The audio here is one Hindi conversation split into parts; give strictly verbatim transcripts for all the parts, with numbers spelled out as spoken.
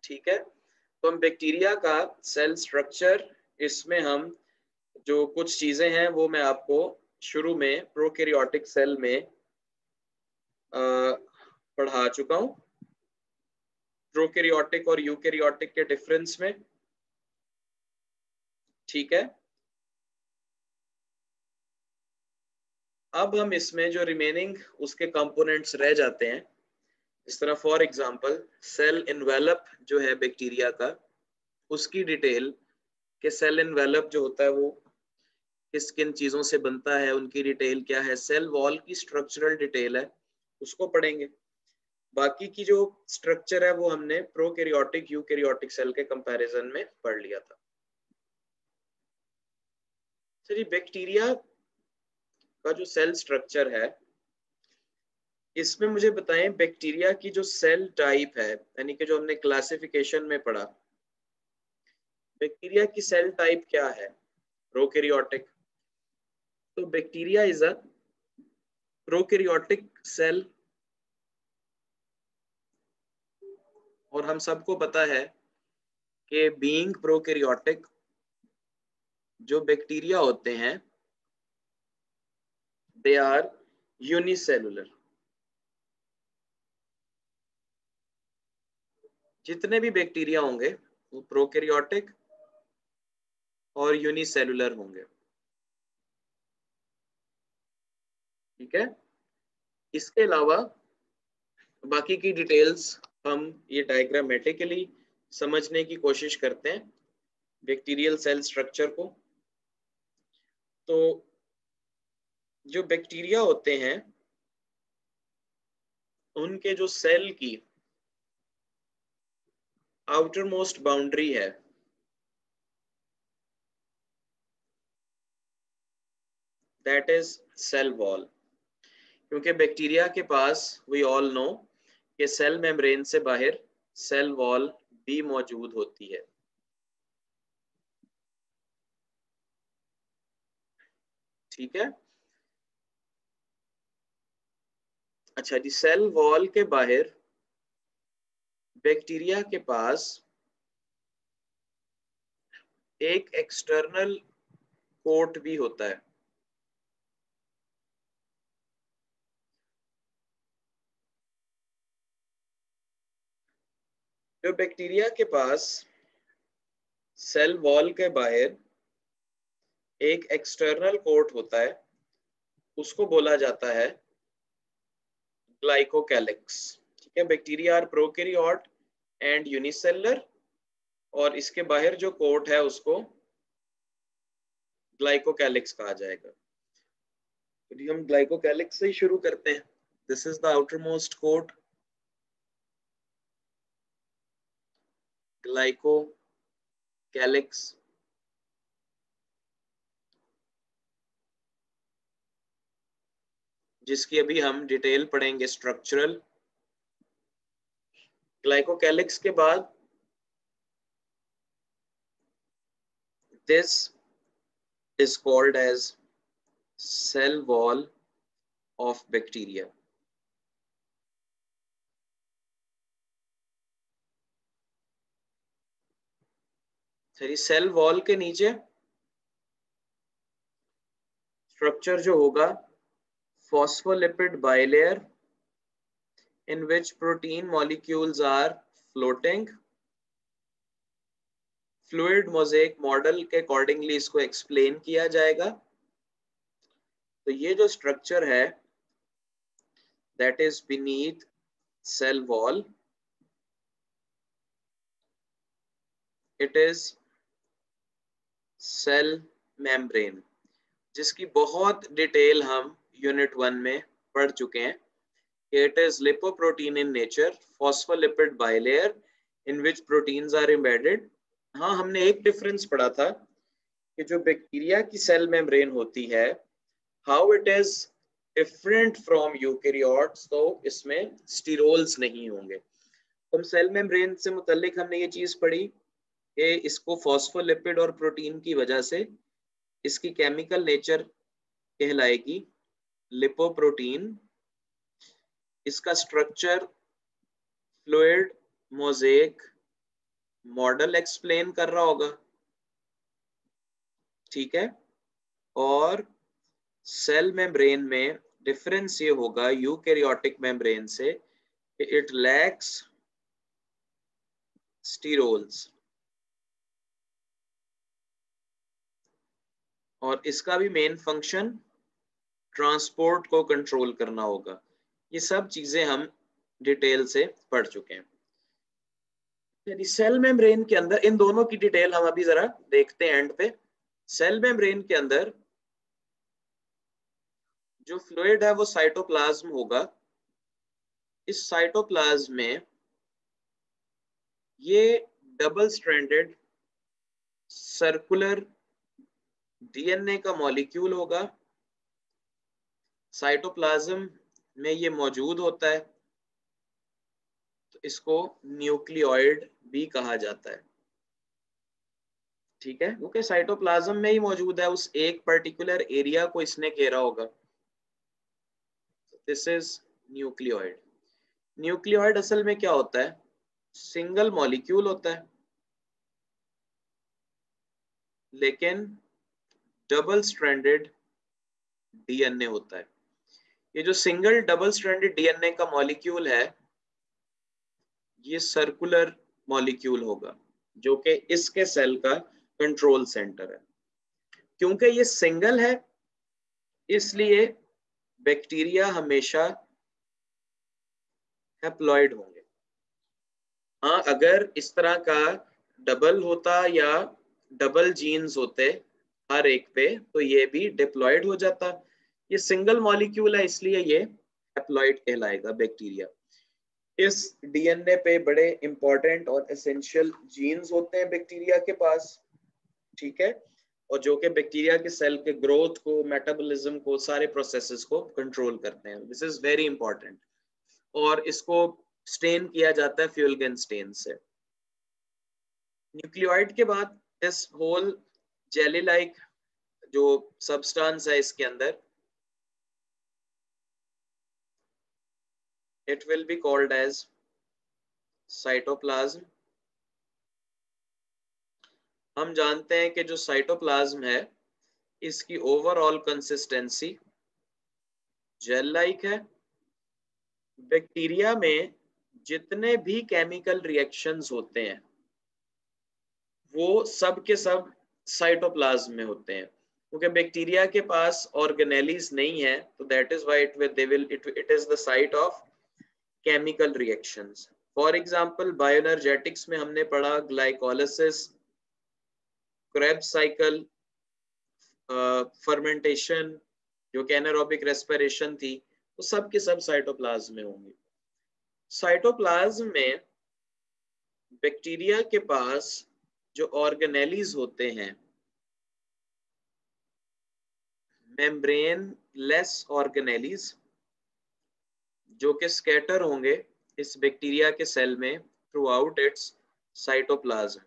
ठीक है, तो हम बैक्टीरिया का सेल स्ट्रक्चर, इसमें हम जो कुछ चीजें हैं वो मैं आपको शुरू में प्रोकैरियोटिक सेल में आ, पढ़ा चुका हूं, प्रोकैरियोटिक और यूकैरियोटिक के डिफरेंस में। ठीक है, अब हम इसमें जो रिमेनिंग उसके कंपोनेंट्स रह जाते हैं, इस तरह फॉर एग्जांपल सेल इन्वेलप जो है बैक्टीरिया का, उसकी डिटेल कि सेल इन्वेलप जो होता है वो किस किन चीजों से बनता है, उनकी डिटेल क्या है, सेल वॉल की स्ट्रक्चरल डिटेल है, उसको पढ़ेंगे। बाकी की जो स्ट्रक्चर है वो हमने प्रोकैरियोटिक यूकैरियोटिक सेल के कंपैरिजन में पढ़ लिया था। चलिए, बैक्टीरिया का जो सेल स्ट्रक्चर है, इसमें मुझे बताएं बैक्टीरिया की जो सेल टाइप है, यानी कि जो हमने क्लासिफिकेशन में पढ़ा, बैक्टीरिया की सेल टाइप क्या है, प्रोकैरियोटिक। तो bacteria is a prokaryotic cell, और हम सबको पता है कि बीइंग प्रोकैरियोटिक जो बैक्टीरिया होते हैं दे आर यूनिसेलुलर। जितने भी बैक्टीरिया होंगे वो प्रोकैरियोटिक और यूनिसेलुलर होंगे। ठीक है, इसके अलावा बाकी की डिटेल्स हम ये डायग्रामेटिकली समझने की कोशिश करते हैं बैक्टीरियल सेल स्ट्रक्चर को। तो जो बैक्टीरिया होते हैं उनके जो सेल की आउटर मोस्ट बाउंड्री है, दैट इज सेल वॉल। क्योंकि बैक्टीरिया के पास वी ऑल नो कि सेल मेम्ब्रेन से बाहर सेल वॉल भी मौजूद होती है। ठीक है, अच्छा जी, सेल वॉल के बाहर बैक्टीरिया के पास एक एक्सटर्नल कोट भी होता है। जो बैक्टीरिया के पास सेल वॉल के बाहर एक एक्सटर्नल कोट होता है, उसको बोला जाता है ग्लाइकोकैलिक्स। ठीक है, bacteria are prokaryote and unicellular, और इसके बाहर जो कोट है उसको ग्लाइकोकैलिक्स कहा जाएगा। तो हम ग्लाइकोकैलिक्स से ही शुरू करते हैं। This is the outer most coat, glycocalyx. जिसकी अभी हम डिटेल पढ़ेंगे स्ट्रक्चरल। ग्लाइकोकैलिक्स के बाद this is called as cell wall of bacteria. सही, सेल वॉल के नीचे स्ट्रक्चर जो होगा phospholipid bilayer in which protein molecules are floating. Fluid mosaic model के अकॉर्डिंगली इसको एक्सप्लेन किया जाएगा। तो ये जो स्ट्रक्चर है that is beneath cell wall, it is cell membrane, जिसकी बहुत डिटेल हम यूनिट वन में पढ़ चुके हैं। It is lipoprotein in nature, phospholipid bilayer in which proteins are embedded. हाँ, हमने एक डिफरेंस पढ़ा था कि जो बैक्टीरिया की सेल मेम्ब्रेन होती है, how it is different from eukaryotes, तो इसमें स्टीरोल्स नहीं होंगे। हम सेल मेम्ब्रेन से मुतल्लिक हमने ये चीज पढ़ी कि इसको फॉस्फोलिपिड और प्रोटीन की वजह से इसकी केमिकल नेचर कहलाएगी लिपोप्रोटीन। इसका structure fluid mosaic model explain कर रहा होगा, ठीक है। और सेल मेम्ब्रेन में डिफरेंस ये होगा यूकैरियोटिक मेम्ब्रेन से, इट लैक्स स्टीरोल्स, और इसका भी मेन फंक्शन ट्रांसपोर्ट को कंट्रोल करना होगा। ये सब चीजें हम डिटेल से पढ़ चुके हैं। यदि सेल मेम्ब्रेन के अंदर इन दोनों की डिटेल हम अभी जरा देखते हैं एंड पे। सेल मेम्ब्रेन के अंदर जो फ्लूइड है वो साइटोप्लाज्म होगा। इस साइटोप्लाज्म में ये डबल स्ट्रैंडेड सर्कुलर डीएनए का मॉलिक्यूल होगा। साइटोप्लाज्म में ये मौजूद होता है, तो इसको न्यूक्लियोइड भी कहा जाता है, ठीक है, क्योंकि साइटोप्लाज्म में ही मौजूद है, उस एक पर्टिकुलर एरिया को इसने घेरा होगा। This is nucleoid. न्यूक्लियोइड असल में क्या होता है? सिंगल मॉलिक्यूल होता है, लेकिन डबल स्ट्रैंडेड डीएनए होता है। ये जो सिंगल डबल स्ट्रैंडेड डीएनए का मॉलिक्यूल है, ये सर्कुलर मॉलिक्यूल होगा, जो कि इसके सेल का कंट्रोल सेंटर है। क्योंकि ये सिंगल है, इसलिए बैक्टीरिया हमेशा हैप्लॉइड होंगे। हाँ, अगर इस तरह का डबल होता या डबल जीन्स होते हर एक पे, तो ये भी डिप्लॉइड हो जाता। ये सिंगल मॉलिक्यूल है, इसलिए ये हैप्लॉइड कहलाएगा बैक्टीरिया। इस डीएनए पे बड़े इंपॉर्टेंट और एसेंशियल जीन्स होते हैं बैक्टीरिया के पास, ठीक है, और जो कि बैक्टीरिया के सेल के ग्रोथ को, मेटाबॉलिज्म को, सारे प्रोसेसेस को कंट्रोल करते हैं। This is very important. और इसको स्टेन किया जाता है फ्यूलगेन स्टेन से। न्यूक्लियोइड के बाद दिस होल जेली लाइक जो सब्सटेंस है इसके अंदर, it will be called as cytoplasm. हम जानते हैं कि जो साइटोप्लाज्म है, इसकी ओवरऑल कंसिस्टेंसी जेल लाइक है। बैक्टीरिया में जितने भी केमिकल रिएक्शंस होते हैं, वो सब के सब साइटोप्लाज्म में होते हैं। क्योंकि बैक्टीरिया के पास ऑर्गेनेलीज नहीं है, तो that is why it they will it it is the site of chemical reactions. For example, bioenergetics में हमने पढ़ा ग्लाइकोलाइसिस, क्रेब्स साइकिल, फर्मेंटेशन, जो कि एनारोबिक रेस्पिरेशन थी, वो सब के सब साइटोप्लाज्म में होंगे। साइटोप्लाज्म में बैक्टीरिया के पास जो ऑर्गेनेलीज होते हैं, मेम्ब्रेन लेस ऑर्गेनेलीज, जो कि स्कैटर होंगे इस बैक्टीरिया के सेल में थ्रू आउट इट्स साइटोप्लाज्म।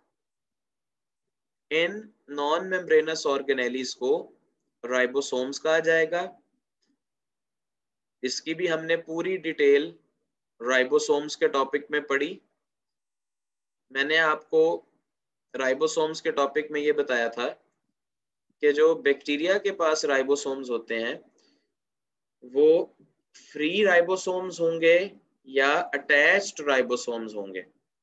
इन नॉन मेम्ब्रेनस ऑर्गेनेलीज को राइबोसोम्स कहा जाएगा। इसकी भी हमने पूरी डिटेल राइबोसोम्स के टॉपिक में पढ़ी। मैंने आपको राइबोसोम्स के टॉपिक में ये बताया था कि जो बैक्टीरिया के पास राइबोसोम्स होते हैं, वो फ्री राइबोसोम्स होंगे या अटैच्ड राइबोसोम्स होंगे।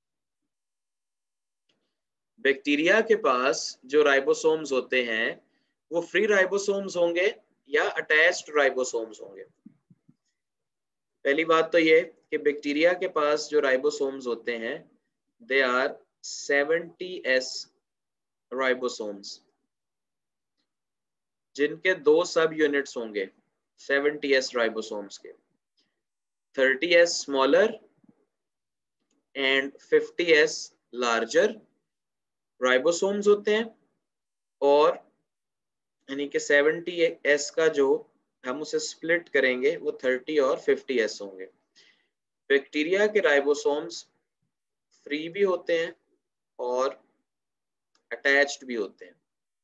बैक्टीरिया के पास जो राइबोसोम्स होते हैं, वो फ्री राइबोसोम्स होंगे या अटैच्ड राइबोसोम्स होंगे। पहली बात तो ये कि बैक्टीरिया के पास जो राइबोसोम्स होते हैं, they are seventy S ribosomes, जिनके दो सब यूनिट्स होंगे सेवेंटी एस राइबोसोम्स के, thirty S smaller and fifty S larger ribosomes होते हैं। और यानी कि सेवेंटी एस का जो हम उसे स्प्लिट करेंगे, वो थर्टी और फिफ्टी एस होंगे। बैक्टीरिया के राइबोसोम्स फ्री भी होते हैं और अटैच्ड भी होते हैं।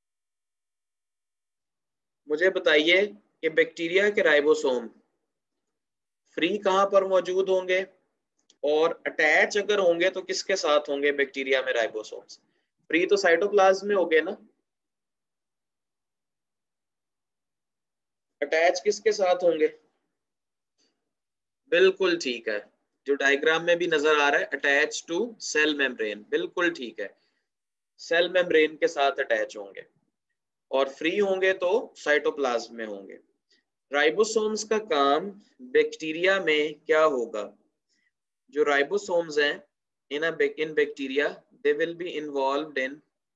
मुझे बताइए कि बैक्टीरिया के राइबोसोम फ्री कहां पर मौजूद होंगे और अटैच अगर होंगे तो किसके साथ होंगे बैक्टीरिया में राइबोसोम्स? फ्री तो साइटोप्लाज्म में हो गए ना, अटैच किसके साथ होंगे? बिल्कुल ठीक है, जो डायग्राम में भी नजर आ रहा है, अटैच टू सेल मेम्ब्रेन, बिल्कुल ठीक है, सेल मेम्ब्रेन के साथ अटैच होंगे। और फ्री होंगे तो साइटोप्लाज्म में होंगे। राइबोसोम्स का काम बैक्टीरिया में क्या होगा? जो राइबोसोम्स हैं in in bacteria, they will be involved in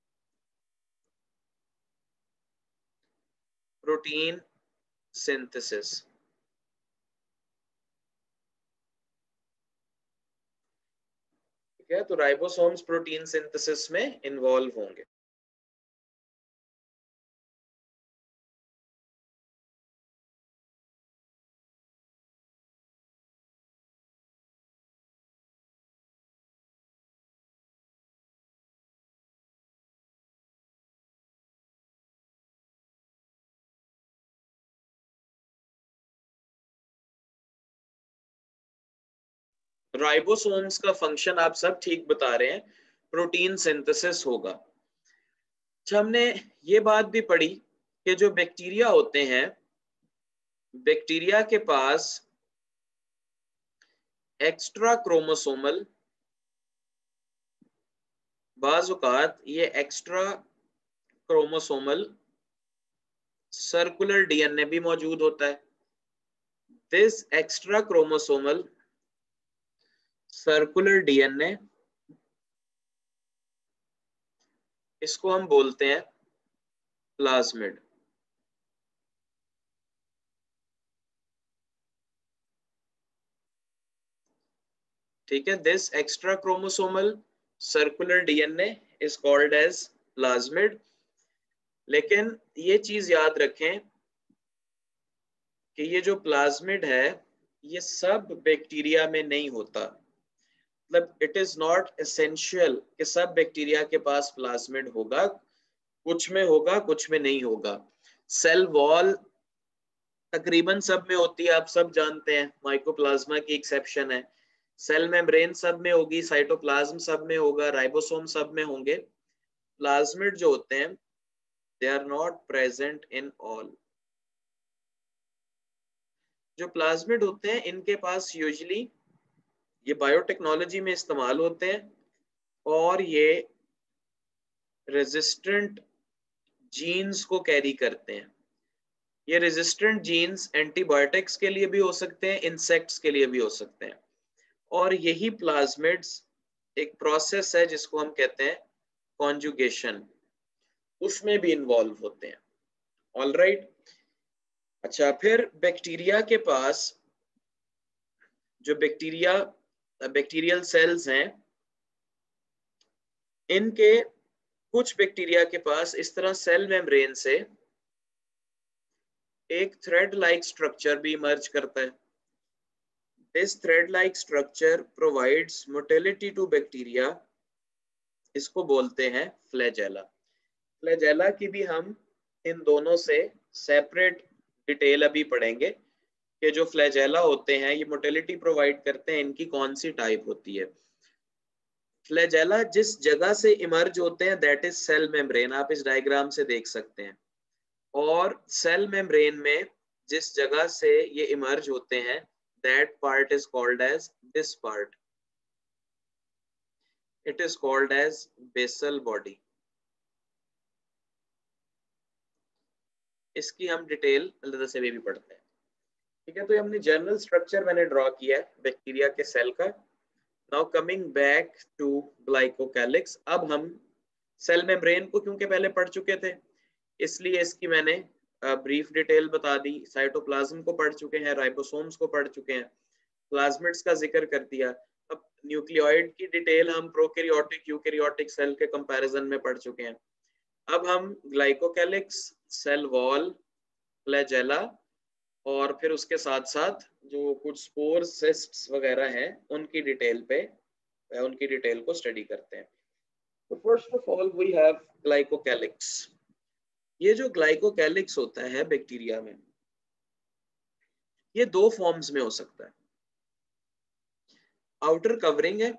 protein synthesis. ठीक है, तो राइबोसोम्स प्रोटीन सिंथेसिस में इन्वॉल्व होंगे। राइबोसोम्स का फंक्शन आप सब ठीक बता रहे हैं, प्रोटीन सिंथेसिस होगा। अच्छा, हमने ये बात भी पढ़ी कि जो बैक्टीरिया होते हैं, बैक्टीरिया के पास एक्स्ट्रा क्रोमोसोमल, बाज़ औक़ात ये एक्स्ट्रा क्रोमोसोमल सर्कुलर डीएनए भी मौजूद होता है। This extra chromosomal circular DNA, इसको हम बोलते हैं प्लाज्मिड। ठीक है, this extra chromosomal circular DNA is called as plasmid. लेकिन ये चीज याद रखें कि ये जो प्लाज्मिड है ये सब बैक्टीरिया में नहीं होता। मतलब इट इज नॉट एसेंशियल कि सब बैक्टीरिया के पास प्लाज्मिड होगा, कुछ में होगा कुछ में नहीं होगा। सेल वॉल तकरीबन सब में होती है, आप सब जानते हैं, माइकोप्लाज्मा की एक्सेप्शन है। सेल मेम्ब्रेन सब में होगी, साइटोप्लाज्म सब में होगा, राइबोसोम सब में होंगे। प्लाज्मिड जो होते हैं they are not present in all. जो प्लाज्मिड होते हैं इनके पास यूजुअली ये बायोटेक्नोलॉजी में इस्तेमाल होते हैं और ये रेजिस्टेंट जीन्स को कैरी करते हैं। ये रेजिस्टेंट जीन्स एंटीबायोटिक्स के लिए भी हो सकते हैं, इंसेक्ट्स के लिए भी हो सकते हैं। और यही प्लाज्मिड्स एक प्रोसेस है जिसको हम कहते हैं कॉन्जुगेशन, उसमें भी इन्वॉल्व होते हैं। All right right? अच्छा, फिर बैक्टीरिया के पास जो बैक्टीरिया बैक्टीरियल सेल्स हैं, इनके कुछ बैक्टीरिया के पास इस तरह सेल मेम्ब्रेन से एक थ्रेड लाइक स्ट्रक्चर भी इमर्ज करता है। This thread-like structure provides motility to bacteria, इसको बोलते हैं फ्लैजेला। फ्लैजेला की भी हम इन दोनों से सेपरेट डिटेल अभी पढ़ेंगे कि जो फ्लैजेला होते हैं ये मोटिलिटी प्रोवाइड करते हैं, इनकी कौन सी टाइप होती है। फ्लैजेला जिस जगह से इमर्ज होते हैं दैट इज सेल मेम्ब्रेन, आप इस डायग्राम से देख सकते हैं। और सेल मेम्ब्रेन में जिस जगह से ये इमर्ज होते हैं that part is called as this part, it is called as basal body। इसकी हम डिटेल अलग से भी पढ़ते हैं। ठीक है, तो ये हमने जनरल स्ट्रक्चर मैंने ड्रॉ किया है बैक्टीरिया के सेल का। Now coming back to glycocalyx, अब हम सेल मेम्ब्रेन को क्योंकि पहले पढ़ चुके थे इसलिए इसकी मैंने ब्रीफ डिटेल बता दी। साइटोप्लाज्म को पढ़ चुके हैं, राइबोसोम्स को पढ़ चुके हैं, प्लाज्मिड्स का जिक्र कर दिया। अब न्यूक्लियोइड की डिटेल हम प्रोकैरियोटिक यूकैरियोटिक सेल के कंपैरिजन में पढ़ चुके हैं। अब हम ग्लाइकोकैलिक्स, सेल वॉल, फ्लैजेला और फिर उसके साथ साथ जो कुछ स्पोर सिस्ट्स वगैरह हैं उनकी डिटेल पे उनकी डिटेल को स्टडी करते हैं। तो first of all we have glycocalyx. ये जो ग्लाइकोकैलिक्स होता है बैक्टीरिया में, ये दो फॉर्म्स में हो सकता है। आउटर कवरिंग है।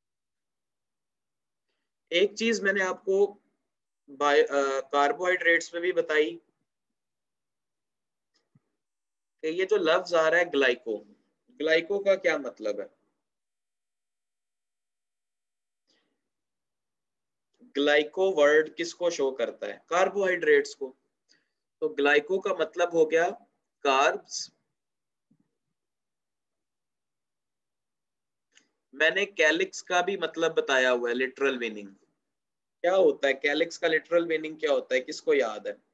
एक चीज मैंने आपको कार्बोहाइड्रेट्स में भी बताई कि ये जो लफ्ज आ रहा है ग्लाइको, ग्लाइको का क्या मतलब है? ग्लाइको वर्ड किसको शो करता है? कार्बोहाइड्रेट्स को। तो ग्लाइको का मतलब हो गया कार्ब्स। मैंने कैलिक्स का भी मतलब बताया हुआ है, लिटरल मीनिंग क्या होता है, कैलिक्स का लिटरल मीनिंग क्या होता है, किसको याद है?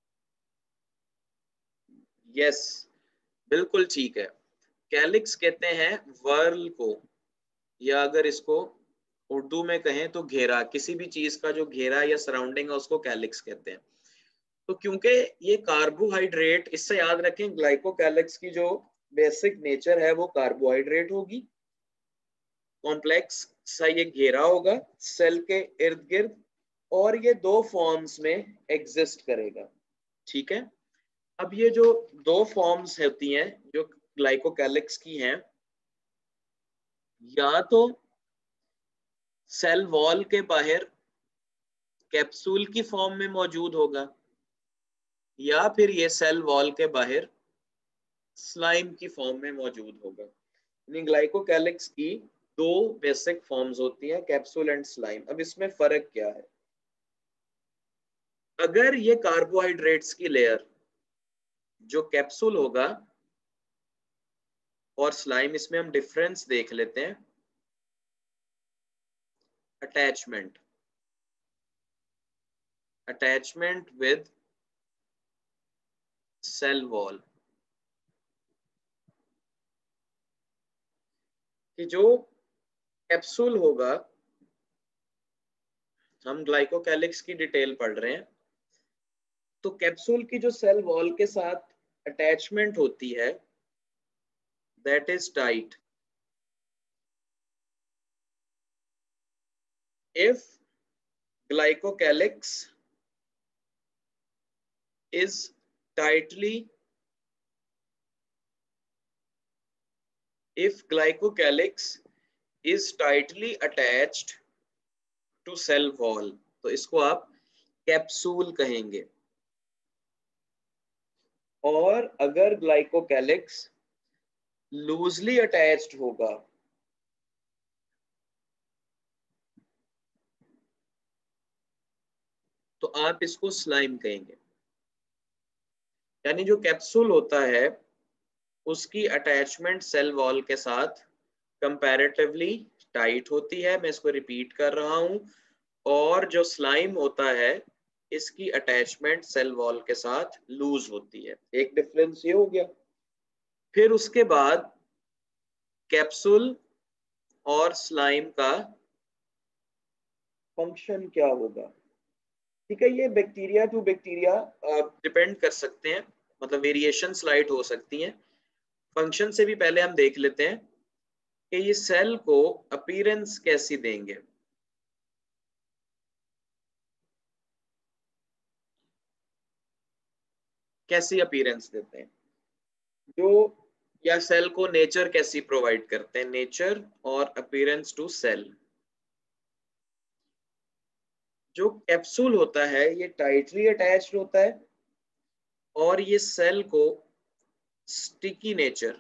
यस, बिल्कुल ठीक है। कैलिक्स कहते हैं वर्ल को, या अगर इसको उर्दू में कहें तो घेरा, किसी भी चीज का जो घेरा या सराउंडिंग है उसको कैलिक्स कहते हैं। तो क्योंकि ये कार्बोहाइड्रेट, इससे याद रखें ग्लाइकोकैलिक्स की जो बेसिक नेचर है वो कार्बोहाइड्रेट होगी, कॉम्प्लेक्स सा ये घेरा होगा सेल के इर्द गिर्द, और ये दो फॉर्म्स में एग्जिस्ट करेगा। ठीक है, अब ये जो दो फॉर्म्स होती हैं जो ग्लाइकोकैलिक्स की हैं, या तो सेल वॉल के बाहर कैप्सूल की फॉर्म में मौजूद होगा, या फिर ये सेल वॉल के बाहर स्लाइम की फॉर्म में मौजूद होगा। यानी ग्लाइकोकैलिक्स की दो बेसिक फॉर्म्स होती हैं, कैप्सूल एंड स्लाइम। अब इसमें फर्क क्या है? अगर ये कार्बोहाइड्रेट्स की लेयर जो कैप्सूल होगा और स्लाइम, इसमें हम डिफरेंस देख लेते हैं। Attachment, attachment with cell wall, कि जो कैप्सूल होगा, हम ग्लाइकोकैलिक्स की डिटेल पढ़ रहे हैं, तो कैप्सूल की जो सेल वॉल के साथ अटैचमेंट होती है that is tight. If glycocalyx is tightly if glycocalyx is tightly attached to cell wall, तो इसको आप कैप्सूल कहेंगे। और अगर ग्लाइकोकैलिक्स लूजली अटैच्ड होगा तो आप इसको स्लाइम कहेंगे। यानी जो कैप्सूल होता है उसकी अटैचमेंट सेल वॉल के साथ कंपैरेटिवली टाइट होती है, मैं इसको रिपीट कर रहा हूं, और जो स्लाइम होता है इसकी अटैचमेंट सेल वॉल के साथ लूज होती है। एक डिफरेंस ये हो गया। फिर उसके बाद कैप्सूल और स्लाइम का फंक्शन क्या होगा? ठीक है, ये बैक्टीरिया टू बैक्टीरिया डिपेंड कर सकते हैं, मतलब वेरिएशन स्लाइड हो सकती हैं। फंक्शन से भी पहले हम देख लेते हैं कि ये सेल को अपीयरेंस कैसी देंगे। कैसी अपीयरेंस देते हैं जो, या सेल को नेचर कैसी प्रोवाइड करते हैं? नेचर और अपीयरेंस टू सेल। जो कैप्सूल होता है ये टाइटली अटैच्ड होता है और ये सेल को स्टिकी नेचर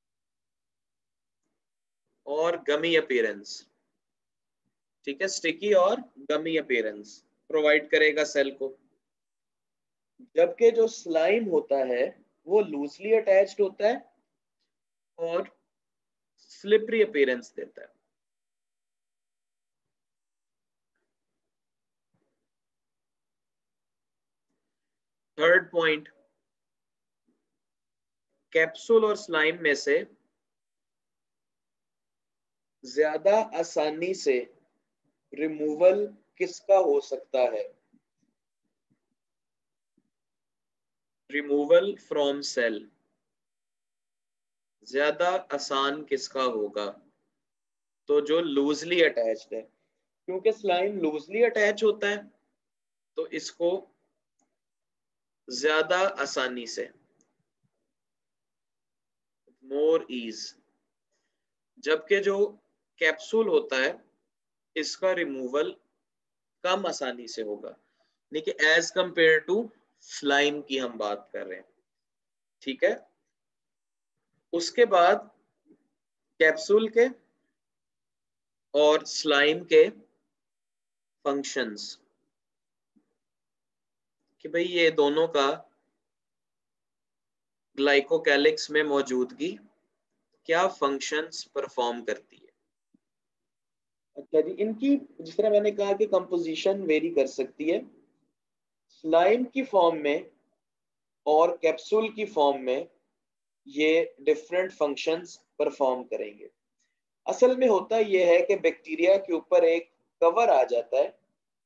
और गमी अपीयरेंस, ठीक है, स्टिकी और गमी अपीयरेंस प्रोवाइड करेगा सेल को। जबकि जो स्लाइम होता है वो लूजली अटैच्ड होता है और स्लिपरी अपीयरेंस देता है। थर्ड पॉइंट, कैप्सूल और स्लाइम में से ज्यादा आसानी से रिमूवल किसका हो सकता है? रिमूवल फ्रॉम सेल ज्यादा आसान किसका होगा? तो जो लूजली अटैच्ड है, क्योंकि स्लाइम लूजली अटैच होता है तो इसको ज्यादा आसानी से, मोर ईज, जबकि जो कैप्सूल होता है इसका रिमूवल कम आसानी से होगा, यानी कि एज कंपेयर टू स्लाइम की हम बात कर रहे हैं, ठीक है। उसके बाद कैप्सूल के और स्लाइम के फंक्शंस, कि भाई ये दोनों का ग्लाइकोकैलिक्स में मौजूदगी क्या फंक्शंस परफॉर्म करती है। अच्छा जी, इनकी जिस तरह मैंने कहा कि कंपोजिशन वेरी कर सकती है, स्लाइम की फॉर्म में और कैप्सूल की फॉर्म में ये डिफरेंट फंक्शंस परफॉर्म करेंगे। असल में होता यह है कि बैक्टीरिया के ऊपर एक कवर आ जाता है,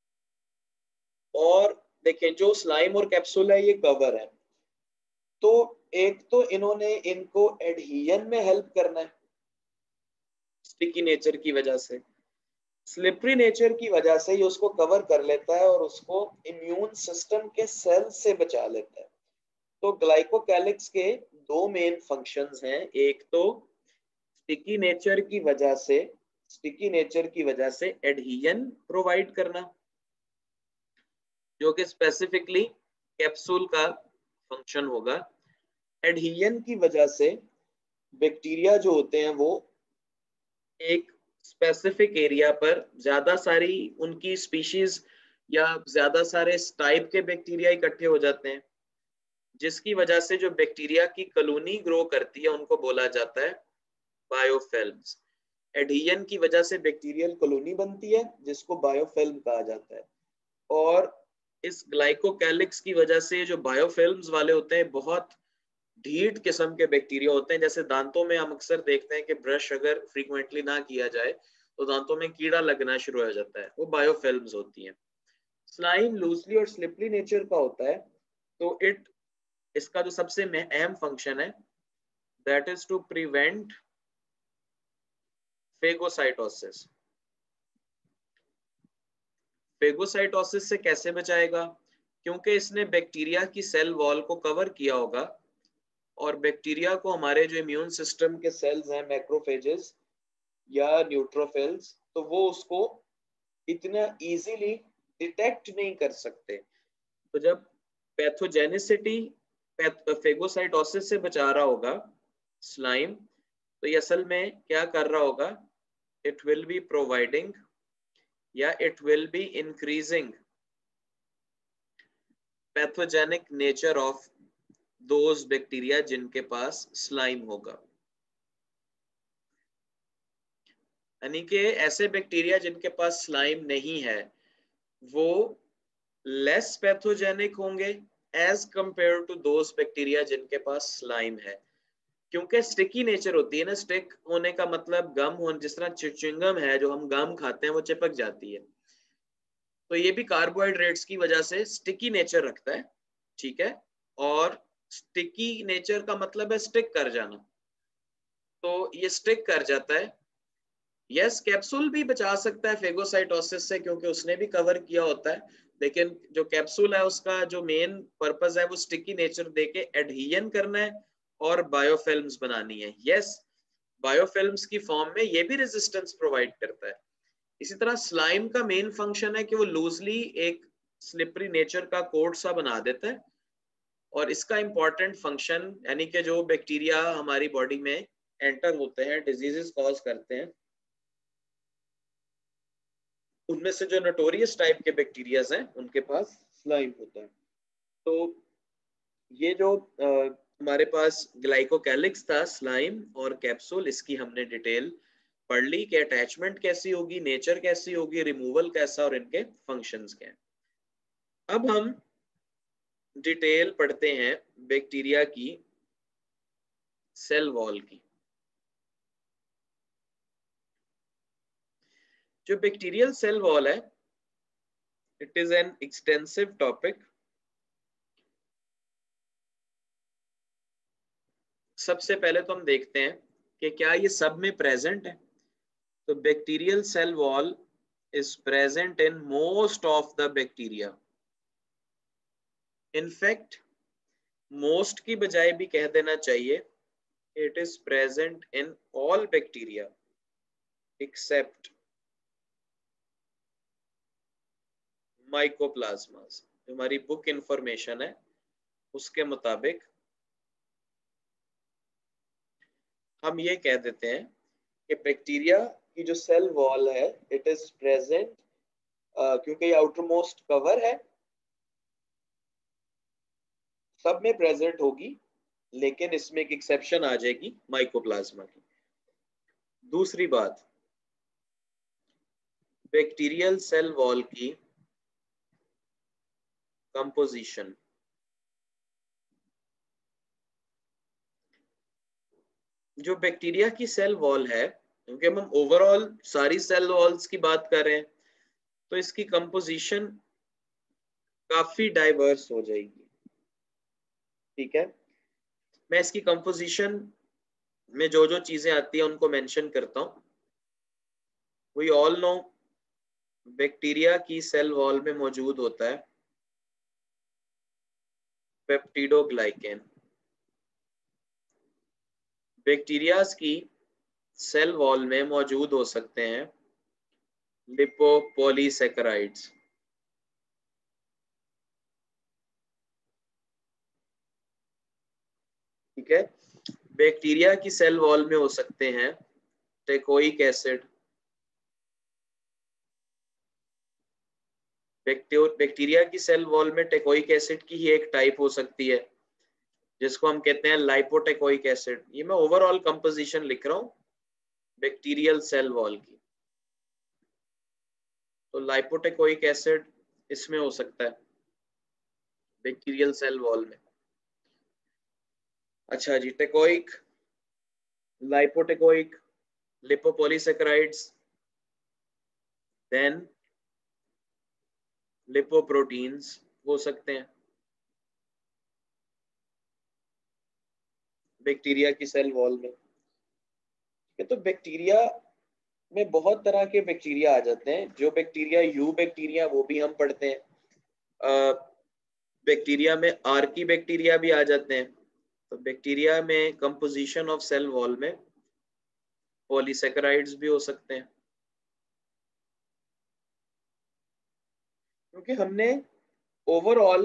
और देखें जो स्लाइम और कैप्सूल है ये कवर है, तो एक तो इन्होंने इनको एडहीजन में हेल्प करना है स्टिकी नेचर की वजह से, स्लिपरी नेचर की वजह से ये उसको कवर कर लेता है और उसको इम्यून सिस्टम के सेल से बचा लेता है। तो ग्लाइकोकैलिक्स के दो मेन फंक्शंस हैं, एक तो स्टिकी नेचर की वजह से स्टिकी नेचर की वजह से एडहीजन प्रोवाइड करना, जो कि स्पेसिफिकली कैप्सूल का फंक्शन होगा। एडहीजन की वजह से बैक्टीरिया जो होते हैं वो एक स्पेसिफिक एरिया पर ज्यादा सारी उनकी स्पीशीज या ज्यादा सारे टाइप के बैक्टीरिया इकट्ठे हो जाते हैं, जिसकी वजह से जो बैक्टीरिया की कॉलोनी ग्रो करती है उनको बोला जाता है बायोफिल्म्स। एडहीजन की वजह से बैक्टीरियल कॉलोनी बनती है जिसको बायोफिल्म कहा जाता है, और इस ग्लाइकोकैलिक्स की वजह से जो बायोफिल्म्स वाले होते हैं बहुत ढीठ किस्म के बैक्टीरिया होते हैं। जैसे दांतों में हम अक्सर देखते हैं कि ब्रश अगर फ्रीक्वेंटली ना किया जाए तो दांतों में कीड़ा लगना शुरू हो जाता है, वो बायोफिल्म्स होती हैं। स्लाइम लूजली और स्लिपरी नेचर का होता है, तो इट इसका जो सबसे अहम फंक्शन है that is to prevent phagocytosis. Phagocytosis से कैसे बचाएगा? क्योंकि इसने बैक्टीरिया की सेल वॉल को कवर किया होगा, और बैक्टीरिया को हमारे जो इम्यून सिस्टम के सेल्स हैं मैक्रोफेजेस या न्यूट्रोफिल्स, तो वो उसको इतना इजीली डिटेक्ट नहीं कर सकते। तो जब पैथोजेनिसिटी फेगोसाइटोसिस से बचा रहा होगा स्लाइम, तो ये असल में क्या कर रहा होगा, इट विल बी प्रोवाइडिंग या it will be increasing pathogenic nature of those bacteria जिनके पास स्लाइम होगा। यानी कि ऐसे बैक्टीरिया जिनके पास स्लाइम नहीं है वो लेस पैथोजेनिक होंगे as compare to those bacteria जिनके पास स्लाइम है, क्योंकि स्टिकी नेचर होती है ना। स्टिक होने का मतलब गम होने, जिस तरह च्युइंगम है जो हम गम खाते हैं वो चिपक जाती है, तो ये भी कार्बोहाइड्रेट्स की वजह से स्टिकी नेचर रखता है, ठीक है। और स्टिकी नेचर का मतलब है स्टिक कर जाना, तो ये स्टिक कर जाता है। यस, कैप्सूल भी बचा सकता है फेगोसाइटोसिस से क्योंकि उसने भी कवर किया होता है, लेकिन जो कैप्सूल है उसका जो मेन पर्पस है वो स्टिकी नेचर देके एडहीजन करना है और बायोफिल्म्स बनानी है। यस, बायोफिल्म्स की फॉर्म में ये भी रेजिस्टेंस प्रोवाइड करता है। इसी तरह स्लाइम का मेन फंक्शन है कि वो लूजली एक स्लिपरी नेचर का कोट सा बना देता है, और इसका इंपॉर्टेंट फंक्शन यानी कि जो बैक्टीरिया हमारी बॉडी में एंटर होते हैं डिजीजेस कॉज करते हैं, उनमें से जो नोटोरियस टाइप के बैक्टीरियाज हैं उनके पास स्लाइम होता है। तो ये जो आ, हमारे पास ग्लाइकोकैलिक्स था, स्लाइम और कैप्सूल, इसकी हमने डिटेल पढ़ ली कि अटैचमेंट कैसी होगी, नेचर कैसी होगी, रिमूवल कैसा, और इनके फंक्शंस क्या हैं। अब हम डिटेल पढ़ते हैं बैक्टीरिया की सेल वॉल की। जो बैक्टीरियल सेल वॉल है it is an extensive topic. सबसे पहले तो हम देखते हैं कि क्या ये सब में प्रेजेंट है। तो bacterial cell wall is present in most of the bacteria. In fact, most की बजाय भी कह देना चाहिए it is present in all bacteria. except माइकोप्लाज्मास। हमारी बुक इंफॉर्मेशन है उसके मुताबिक हम ये कह देते हैं कि बैक्टीरिया की जो सेल वॉल है इट इज प्रेजेंट, क्योंकि ये आउटर मोस्ट कवर है, सब में प्रेजेंट होगी, लेकिन इसमें एक एक्सेप्शन आ जाएगी माइकोप्लाज्मा की। दूसरी बात, बैक्टीरियल सेल वॉल की कंपोजिशन, जो बैक्टीरिया की सेल वॉल है, क्योंकि हम ओवरऑल सारी सेल वॉल्स की बात कर रहे हैं, तो इसकी कंपोजिशन काफी डाइवर्स हो जाएगी। ठीक है, मैं इसकी कंपोजिशन में जो जो चीजें आती है उनको मेंशन करता हूं। वी ऑल नो बैक्टीरिया की सेल वॉल में मौजूद होता है पेप्टिडोग्लाइकेन। बैक्टीरियाज की सेल वॉल में मौजूद हो सकते हैं लिपोपॉलीसैकेराइड्स। ठीक है, बैक्टीरिया की सेल वॉल में हो सकते हैं टेकोइक एसिड। बैक्टीरिया की सेल वॉल में टेकोइक एसिड की ही एक टाइप हो सकती है जिसको हम कहते हैं लाइपोटेकोइक एसिड। ये मैं ओवरऑल कंपोजिशन लिख रहा हूं बैक्टीरियल सेल वॉल की। तो लाइपोटेकोइक एसिड इसमें हो सकता है बैक्टीरियल सेल वॉल में। अच्छा जी, teichoic, lipoteichoic, lipopolysaccharides, then lipoproteins हो सकते हैं बैक्टीरिया की सेल वॉल में। तो बैक्टीरिया में बहुत तरह के बैक्टीरिया आ जाते हैं। जो बैक्टीरिया यू बैक्टीरिया वो भी हम पढ़ते हैं। बैक्टीरिया में आर्की बैक्टीरिया भी आ जाते हैं। तो बैक्टीरिया में कंपोजिशन ऑफ सेल वॉल में पॉलीसैकेराइड्स भी हो सकते हैं, क्योंकि हमने ओवरऑल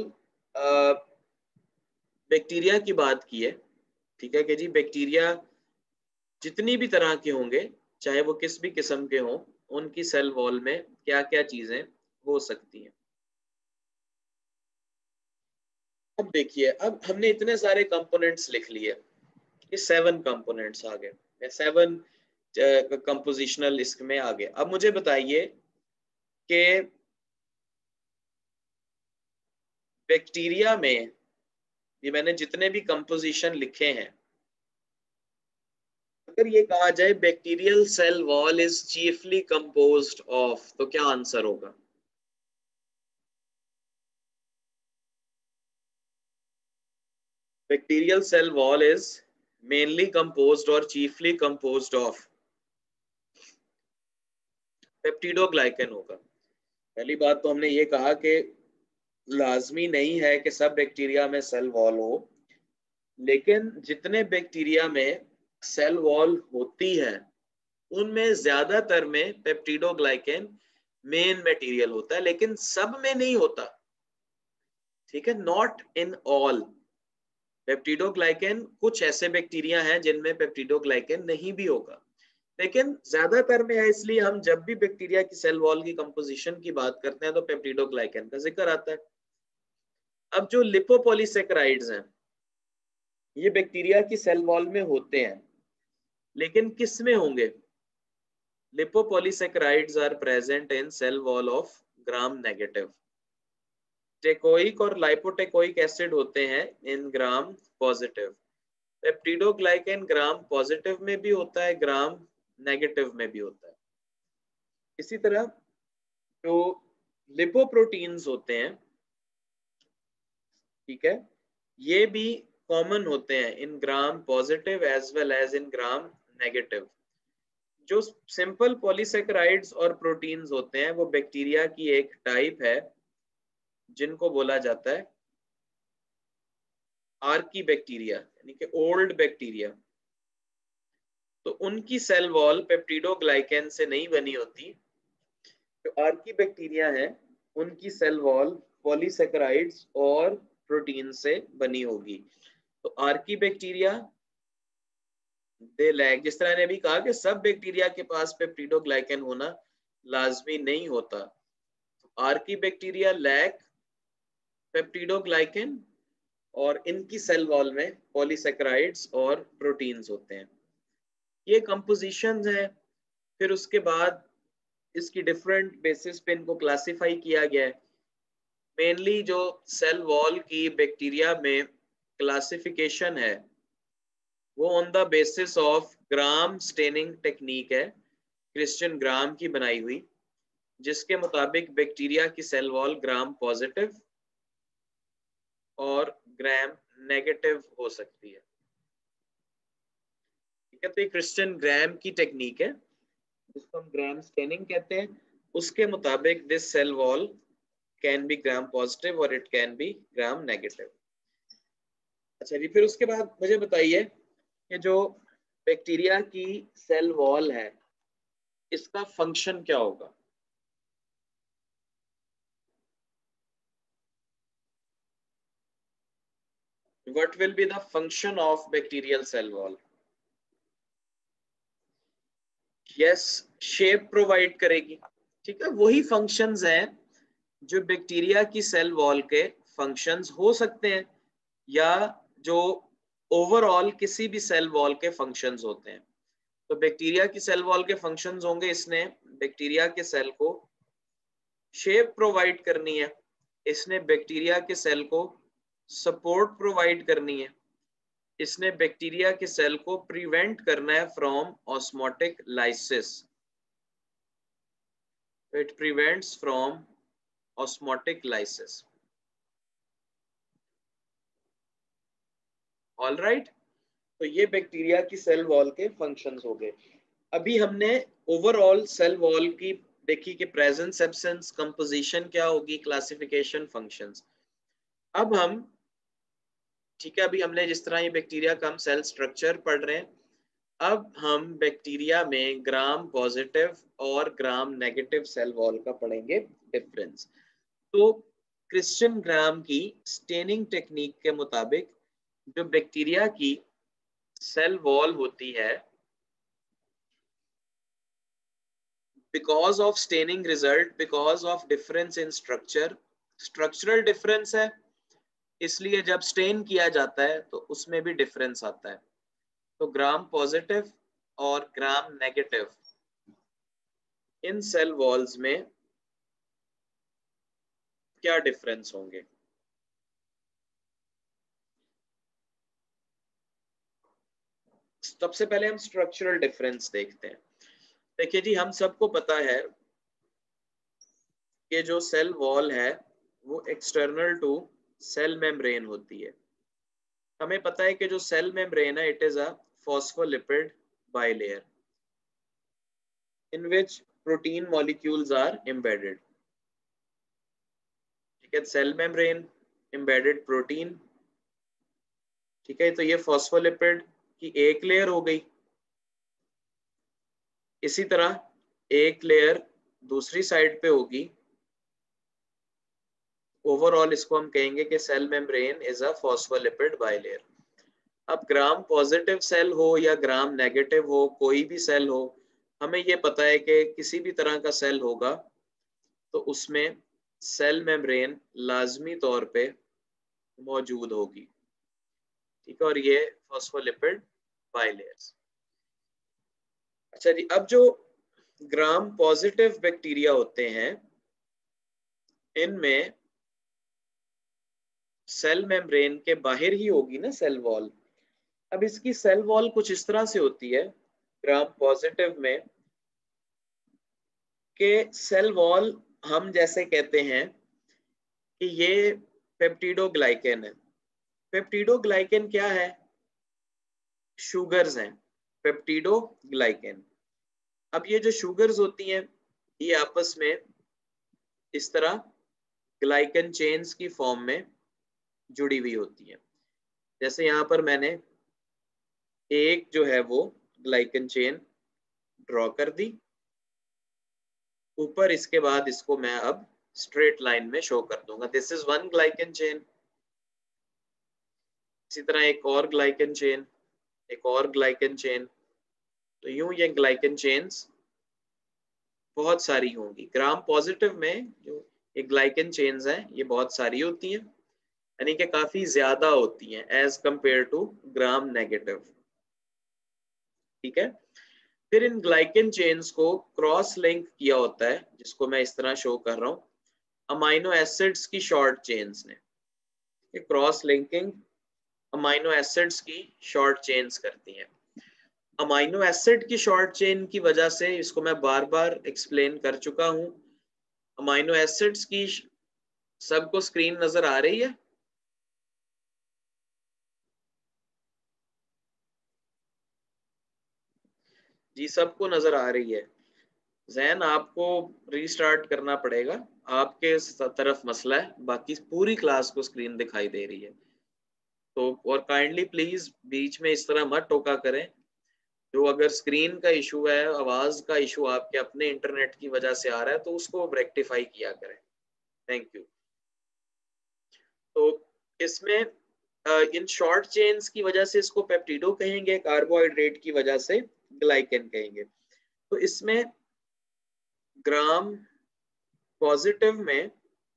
बैक्टीरिया की बात की है। ठीक है कि जी बैक्टीरिया जितनी भी तरह के होंगे, चाहे वो किस भी किस्म के हों, उनकी सेल वॉल में क्या क्या चीजें हो सकती हैं। अब देखिए, अब हमने इतने सारे कंपोनेंट्स लिख लिए, ये सेवन कंपोनेंट्स आ गए, सेवन कंपोजिशनल इसमें आ गए। अब मुझे बताइए कि बैक्टीरिया में ये मैंने जितने भी कंपोजिशन लिखे हैं, अगर ये कहा जाए bacterial cell wall is chiefly composed of, तो क्या आंसर होगा? Bacterial cell wall is mainly composed और चीफली कंपोज्ड ऑफ पेप्टिडोग्लाइकेन होगा। पहली बात तो हमने ये कहा कि लाजमी नहीं है कि सब बैक्टीरिया में सेल वॉल हो, लेकिन जितने बैक्टीरिया में सेल वॉल होती है उनमें ज्यादातर में पेप्टिडोग्लाइकेन मेन मटेरियल होता है, लेकिन सब में नहीं होता। ठीक है, नॉट इन ऑल। पेप्टिडोग्लाइकेन, कुछ ऐसे बैक्टीरिया हैं जिनमें पेप्टिडोग्लाइकेन नहीं भी होगा, लेकिन ज्यादातर में है। इसलिए हम जब भी बैक्टीरिया की सेल वॉल की कंपोजिशन की बात करते हैं तो पेप्टिडोग्लाइकेन का जिक्र आता है। अब जो लिपोपॉलीसैकेराइड्स हैं, ये बैक्टीरिया की सेल वॉल में होते हैं, लेकिन किस में होंगे? Lipopolysaccharides are present in cell wall of gram negative. Teichoic और लाइपोटेकोइक एसिड होते हैं in gram positive. Peptidoglycan gram positive में भी होता है, ग्राम नेगेटिव में भी होता है। इसी तरह जो लिपोप्रोटीन्स होते हैं, ठीक है, ये भी कॉमन होते हैं in gram positive as well as in gram negative. जो सिंपल पॉलीसैकेराइड्स और प्रोटीन्स होते हैं वो बैक्टीरिया की एक टाइप है जिनको बोला जाता है आर्की बैक्टीरिया, यानी कि ओल्ड बैक्टीरिया। तो उनकी सेल वॉल पेप्टिडोग्लाइकेन से नहीं बनी होती। जो आर्की बैक्टीरिया है उनकी सेल वॉल पॉलीसेकेराइड्स और प्रोटीन से बनी होगी। तो आर्की बैक्टीरिया दे लैक, जिस तरह ने अभी कहा कि सब बैक्टीरिया के पास पेप्टिडोग्लाइकेन होना लाजमी नहीं होता, तो आर्की बैक्टीरिया लैक पेप्टिडोग्लाइकेन और इनकी सेल वॉल में पॉलीसेकेराइड्स और प्रोटीन्स होते हैं। ये कंपोजिशंस हैं। फिर उसके बाद इसकी डिफरेंट बेसिस पे इनको क्लासिफाई किया गया है। मेनली जो सेल वॉल की बैक्टीरिया में क्लासिफिकेशन है वो on the basis of gram staining technique है, क्रिश्चियन ग्राम की बनाई हुई, जिसके मुताबिक बैक्टीरिया की सेल वॉल ग्राम पॉजिटिव और ग्राम नेगेटिव हो सकती है। ठीक है, तो ये क्रिश्चियन ग्राम की टेक्निक है जिसको हम ग्राम स्टेनिंग कहते हैं। उसके मुताबिक this cell wall can be gram positive और it can be gram negative. अच्छा जी, फिर उसके बाद मुझे बताइए कि जो बैक्टीरिया की सेल वॉल है इसका फंक्शन क्या होगा। What will be the function of bacterial cell wall? Yes, shape provide करेगी। ठीक है, वही फंक्शंस हैं जो बैक्टीरिया की सेल वॉल के फंक्शंस हो सकते हैं या जो ओवरऑल किसी भी सेल वॉल के फंक्शंस होते हैं। तो बैक्टीरिया की सेल वॉल के फंक्शंस होंगे, इसने बैक्टीरिया के सेल को शेप प्रोवाइड करनी है, इसने बैक्टीरिया के सेल को सपोर्ट प्रोवाइड करनी है, इसने बैक्टीरिया के सेल को प्रिवेंट करना है from osmotic lysis, it prevents from osmotic lysis. All right, तो ये बैक्टीरिया की सेल वॉल के फंक्शंस हो गए। अभी हमने ओवरऑल सेल वॉल की देखी कि प्रेजेंस, एब्सेंस, कंपोजिशन क्या होगी, क्लासिफिकेशन, फंक्शंस। अब हम, ठीक है, अभी हमने जिस तरह ये बैक्टीरिया का हम सेल स्ट्रक्चर पढ़ रहे हैं, अब हम बैक्टीरिया में ग्राम पॉजिटिव और ग्राम नेगेटिव सेल वॉल का पढ़ेंगे डिफरेंस। तो क्रिश्चियन ग्राम की स्टेनिंग टेक्निक के मुताबिक जो बैक्टीरिया की सेल वॉल होती है, because of staining result, because of difference in structure, structural difference है इसलिए जब स्टेन किया जाता है तो उसमें भी डिफरेंस आता है। तो ग्राम पॉजिटिव और ग्राम नेगेटिव इन सेल वॉल्स में क्या डिफरेंस होंगे। सबसे पहले हम स्ट्रक्चरल डिफरेंस देखते हैं। देखिए जी, हम सबको पता है कि जो सेल वॉल है वो एक्सटर्नल टू सेल मेम्ब्रेन होती है। हमें पता है कि जो सेल मेम्ब्रेन है it is a phospholipid bilayer in which protein molecules are embedded. ठीक है, सेल मेम्ब्रेन, एम्बेडेड प्रोटीन। ठीक है, तो ये फॉस्फोलिपिड की एक लेयर हो गई। इसी तरह एक लेयर दूसरी साइड पे होगी। ओवरऑल इसको हम कहेंगे कि cell membrane is a phospholipid bilayer. अब ग्राम पॉजिटिव सेल हो या ग्राम नेगेटिव हो, कोई भी सेल हो, हमें ये पता है कि किसी भी तरह का सेल होगा तो उसमें सेल मेम्ब्रेन लाजमी तौर पे मौजूद होगी। ठीक है, और ये फॉस्फोलिपिड बाइलेयर्स। अच्छा जी, अब जो ग्राम पॉजिटिव बैक्टीरिया होते हैं इनमें सेल मेम्ब्रेन के बाहर ही होगी ना सेल वॉल। अब इसकी सेल वॉल कुछ इस तरह से होती है ग्राम पॉजिटिव में कि सेल वॉल हम जैसे कहते हैं कि ये पेप्टिडोग्लाइकेन है। पेप्टिडोग्लाइकेन क्या है? शुगर्स हैं, पेप्टिडोग्लाइकेन। अब ये जो शुगर्स होती हैं ये आपस में इस तरह ग्लाइकन चेन्स की फॉर्म में जुड़ी हुई होती है। जैसे यहाँ पर मैंने एक जो है वो ग्लाइकन चेन ड्रॉ कर दी ऊपर। इसके बाद इसको मैं अब स्ट्रेट लाइन में शो कर दूंगा। This is one glycan chain. इसी तरह एक और ग्लाइकन चेन, एक और ग्लाइकन चेन। तो यूं ये ग्लाइकन चेन्स बहुत सारी होंगी। ग्राम पॉजिटिव में जो ये ग्लाइकन चेन्स हैं ये बहुत सारी होती हैं, यानी कि काफी ज्यादा होती हैं as compare to gram negative. ठीक है। फिर इन ग्लाइकन चेन्स को क्रॉस लिंक किया होता है, जिसको मैं इस तरह शो कर रहा हूँ अमाइनो एसिड्स की शॉर्ट चेन्स ने। ये क्रॉस लिंकिंग अमाइनो एसिड्स की शॉर्ट चेन्स करती हैं। अमाइनो एसिड की शॉर्ट चेन की वजह से, इसको मैं बार बार एक्सप्लेन कर चुका हूं, अमाइनो एसिड्स की सबको स्क्रीन नजर आ रही है? जी सबको नजर आ रही है। जैन आपको रीस्टार्ट करना पड़ेगा, आपके तरफ मसला है, बाकी पूरी क्लास को स्क्रीन दिखाई दे रही है। तो और काइंडली प्लीज बीच में इस तरह मत टोका करें। जो अगर स्क्रीन का इशू है, आवाज का इशू आपके अपने इंटरनेट की वजह से आ रहा है, तो उसको रेक्टिफाई किया करें। Thank you. तो इसमें इन शॉर्ट चेन्स की वजह से इसको पेप्टिडो कहेंगे, कार्बोहाइड्रेट की वजह से ग्लाइकेन कहेंगे। तो इसमें ग्राम पॉजिटिव में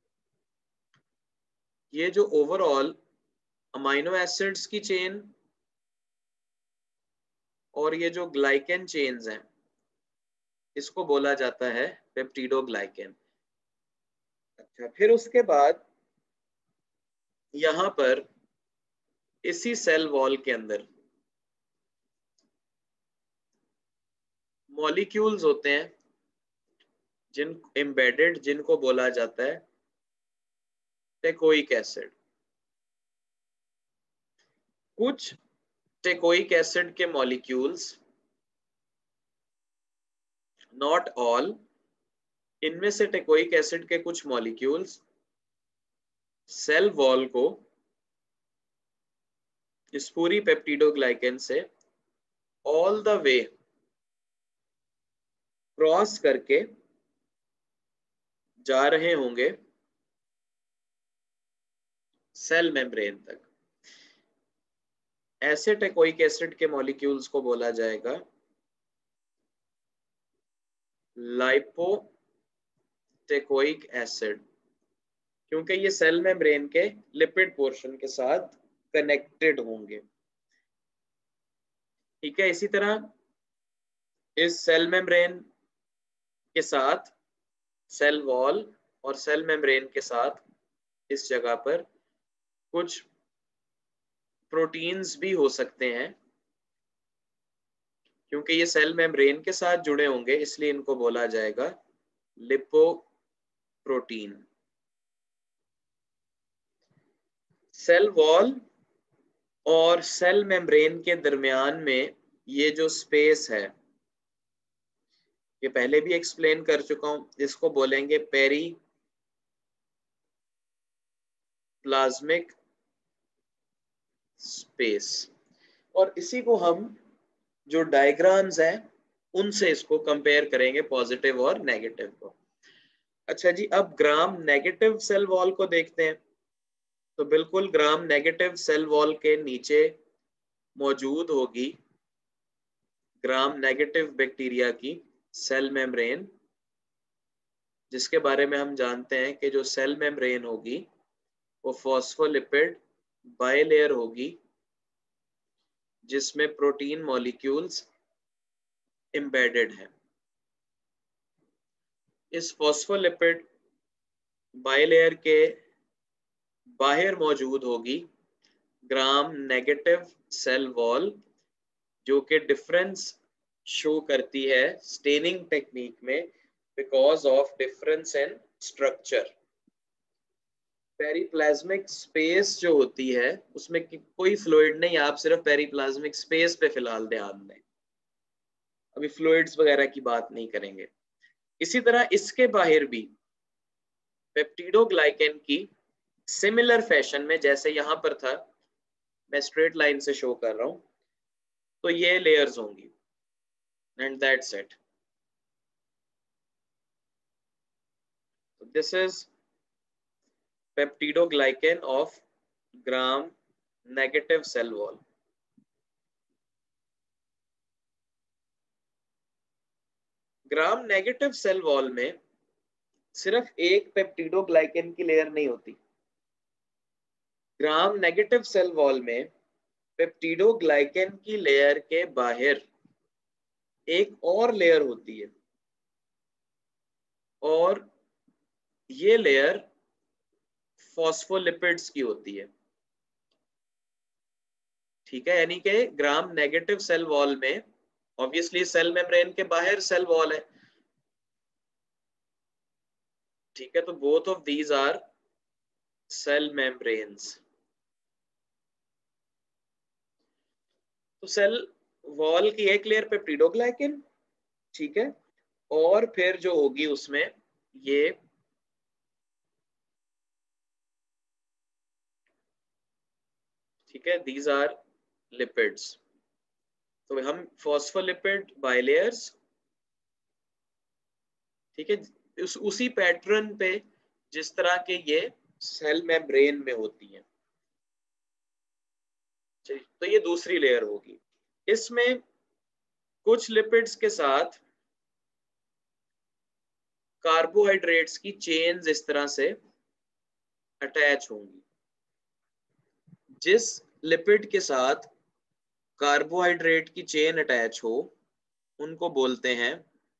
ये जो ओवरऑल अमाइनो एसिड्स की चेन और ये जो ग्लाइकेन चेन्स हैं, इसको बोला जाता है पेप्टिडोग्लाइकेन। अच्छा, फिर उसके बाद यहां पर इसी सेल वॉल के अंदर मॉलिक्यूल्स होते हैं जिन एम्बेडेड, जिनको बोला जाता है टेकोइक एसिड। कुछ टेकोइक एसिड के मॉलिक्यूल्स, नॉट ऑल, इनमें से टेकोइक एसिड के कुछ मॉलिक्यूल्स सेल वॉल को इस पूरी पेप्टिडोग्लाइकेन से ऑल द वे क्रॉस करके जा रहे होंगे सेल मेम्ब्रेन तक। ऐसे टेकोइक एसिड के मॉलिक्यूल्स को बोला जाएगा लाइपोटेकोइक एसिड, क्योंकि ये सेल मेम्ब्रेन के लिपिड पोर्शन के साथ कनेक्टेड होंगे। ठीक है। इसी तरह इस सेल मेम्ब्रेन के साथ सेल वॉल और सेल मेम्ब्रेन के साथ इस जगह पर कुछ प्रोटीन्स भी हो सकते हैं, क्योंकि ये सेल मेम्ब्रेन के साथ जुड़े होंगे, इसलिए इनको बोला जाएगा लिपोप्रोटीन। सेल वॉल और सेल मेम्ब्रेन के दरमियान में ये जो स्पेस है, ये पहले भी एक्सप्लेन कर चुका हूं, इसको बोलेंगे पेरी प्लाज्मिक स्पेस। और इसी को हम जो डायग्राम्स हैं उनसे इसको कंपेयर करेंगे, पॉजिटिव और नेगेटिव को। अच्छा जी, अब ग्राम नेगेटिव सेल वॉल को देखते हैं। तो बिल्कुल ग्राम नेगेटिव सेल वॉल के नीचे मौजूद होगी ग्राम नेगेटिव बैक्टीरिया की सेल मेम्ब्रेन, जिसके बारे में हम जानते हैं कि जो सेल मेम्ब्रेन होगी वो फॉस्फोलिपिड बाइलेयर होगी, जिसमें प्रोटीन मॉलिक्यूल्स एम्बेडेड हैं। इस फॉस्फोलिपिड बाइलेयर के बाहर मौजूद होगी ग्राम नेगेटिव सेल वॉल, जो कि डिफरेंस शो करती है स्टेनिंग टेक्निक में because of difference in structure. Periplasmic space जो होती है उसमें कोई फ्लूइड नहीं, आप सिर्फ पेरीप्लाज्मिक स्पेस पे फिलहाल ध्यान दें, अभी फ्लूइड्स वगैरह की बात नहीं करेंगे। इसी तरह इसके बाहर भी पेप्टिडोग्लाइकेन की सिमिलर फैशन में, जैसे यहां पर था, मैं स्ट्रेट लाइन से शो कर रहा हूं, तो ये लेयर्स होंगी। and that's it. So this is peptidoglycan of gram negative cell wall. Gram negative cell wall में सिर्फ एक पेप्टिडोग्लाइकेन की लेयर नहीं होती। ग्राम नेगेटिव सेल वॉल में पेप्टिडोग्लाइकेन की लेयर के बाहर एक और लेयर होती है और ये लेयर फॉस्फोलिपिड्स की होती है। ठीक है, यानी कि ग्राम नेगेटिव सेल वॉल में ऑब्वियसली सेल मेम्ब्रेन के बाहर सेल वॉल है। ठीक है, तो both of these are cell membranes. तो सेल वॉल की एक लेयर पेप्टिडोग्लाइकेन, ठीक है, और फिर जो होगी उसमें ये ठीक है, दीज आर लिपिड्स। तो हम फॉस्फोलिपिड बाइलेयर्स, ठीक है, उस उसी पैटर्न पे जिस तरह के ये सेल मेम्ब्रेन में होती है। चलिए, तो ये दूसरी लेयर होगी। इसमें कुछ लिपिड्स के साथ कार्बोहाइड्रेट्स की चेन्स इस तरह से अटैच होंगी। जिस लिपिड के साथ कार्बोहाइड्रेट की चेन अटैच हो उनको बोलते हैं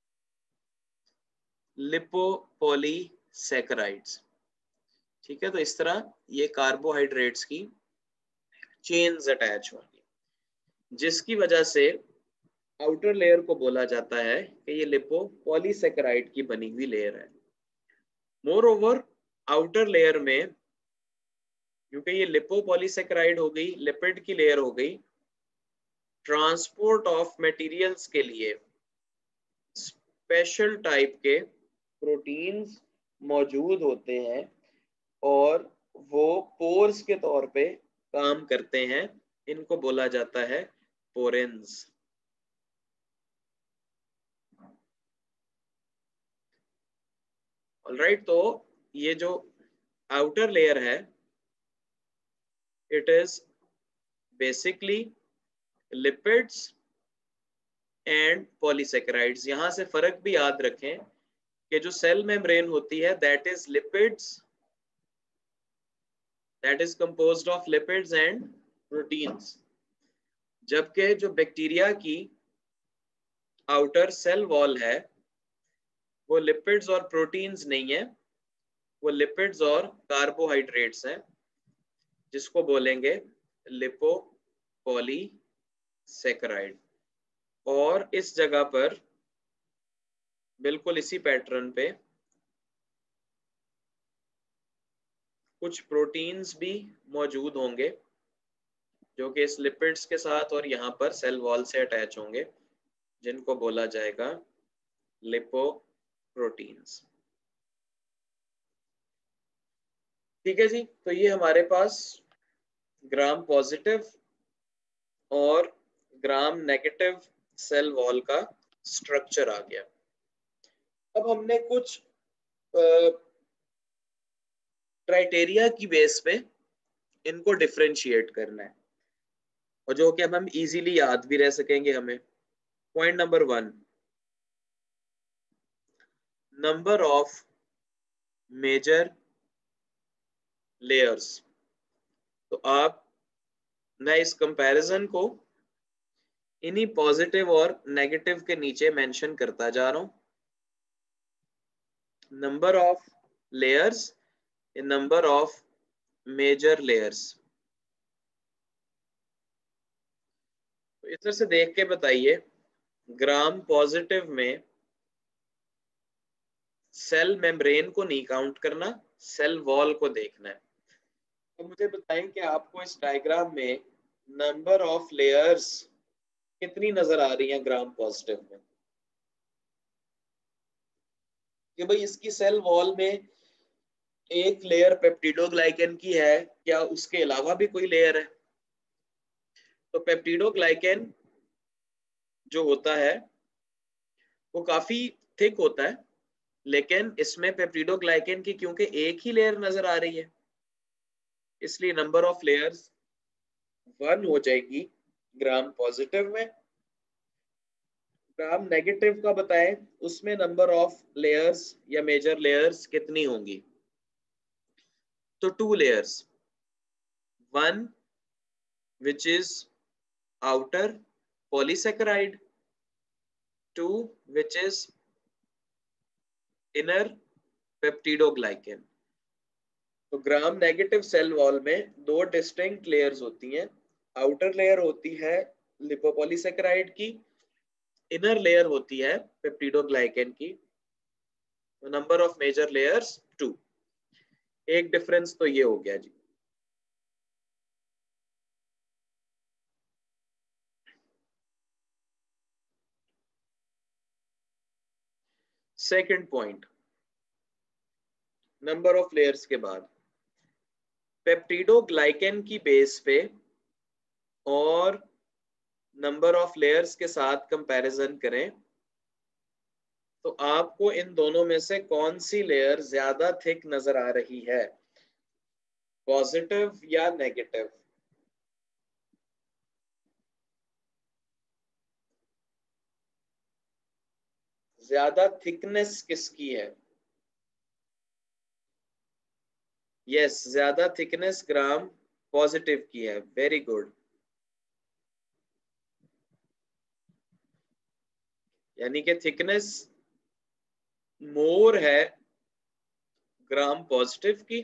लिपोपॉलीसैकेराइड्स। ठीक है, तो इस तरह ये कार्बोहाइड्रेट्स की चेन्स अटैच होंगी, जिसकी वजह से आउटर लेयर को बोला जाता है कि ये लिपोपॉलीसैकेराइड की बनी हुई लेयर है। मोर ओवर आउटर लेयर में, क्योंकि ये लिपोपॉलीसैकेराइड हो गई, लिपिड की लेयर हो गई, ट्रांसपोर्ट ऑफ मटेरियल्स के लिए स्पेशल टाइप के प्रोटीन्स मौजूद होते हैं और वो पोर्स के तौर पे काम करते हैं। इनको बोला जाता है पोरेंस। ऑलराइट, तो ये जो आउटर लेयर है it is basically lipids and polysaccharides. यहां से फर्क भी याद रखें कि जो सेल मेम्ब्रेन होती है that is lipids, that is composed of lipids and proteins, जबकि जो बैक्टीरिया की आउटर सेल वॉल है वो लिपिड्स और प्रोटीन्स नहीं है, वो लिपिड्स और कार्बोहाइड्रेट्स हैं, जिसको बोलेंगे लिपोपॉलीसैकेराइड। और इस जगह पर बिल्कुल इसी पैटर्न पे कुछ प्रोटीन्स भी मौजूद होंगे जो कि इस लिपिड्स के साथ और यहाँ पर सेल वॉल से अटैच होंगे, जिनको बोला जाएगा लिपोप्रोटीन्स। ठीक है जी, तो ये हमारे पास ग्राम पॉजिटिव और ग्राम नेगेटिव सेल वॉल का स्ट्रक्चर आ गया। अब हमने कुछ क्राइटेरिया की बेस पे इनको डिफरेंशिएट करना है और जो कि अब हम इजीली याद भी रह सकेंगे हमें। Point number one, number of major layers. तो आप मैं इस कंपैरिजन को इन्हीं पॉजिटिव और नेगेटिव के नीचे मेंशन करता जा रहा हूं। Number of layers, number of major layers. तो इस तरह से देख के बताइए, ग्राम पॉजिटिव में सेल मेम्ब्रेन को नहीं काउंट करना, सेल वॉल को देखना है। तो मुझे बताएं कि आपको इस डायग्राम में नंबर ऑफ लेयर्स कितनी नजर आ रही हैं ग्राम पॉजिटिव में? कि भाई इसकी सेल वॉल में एक लेयर पेप्टिडोग्लाइकेन की है, क्या उसके अलावा भी कोई लेयर है? तो पेप्टिडोग्लाइकेन जो होता है वो काफी थिक होता है, लेकिन इसमें पेप्टिडोग्लाइकेन की क्योंकि एक ही लेयर नजर आ रही है, इसलिए नंबर ऑफ लेयर्स वन हो जाएगी ग्राम पॉजिटिव में। ग्राम नेगेटिव का बताएं, उसमें नंबर ऑफ लेयर्स या मेजर लेयर्स कितनी होंगी? तो two layers, one which is outer polysaccharide, two which is inner peptidoglycan। तो ग्राम नेगेटिव सेल वॉल में दो डिस्टिंक्ट लेयर्स होती हैं। आउटर लेयर होती है लिपोपॉलीसेकेराइड की, इनर लेयर होती है पेप्टिडोग्लाइकेन की। तो number of major layers two. एक डिफरेंस तो ये हो गया जी। Second point, number of layers के बाद पेप्टिडोग्लाइकेन की बेस पे और नंबर ऑफ लेयर्स के साथ कंपैरिजन करें तो आपको इन दोनों में से कौन सी लेयर ज्यादा थिक नजर आ रही है, पॉजिटिव या नेगेटिव? ज्यादा थिकनेस किसकी है? यस, ज्यादा थिकनेस ग्राम पॉजिटिव की है। Very good. यानी कि थिकनेस मोर है ग्राम पॉजिटिव की,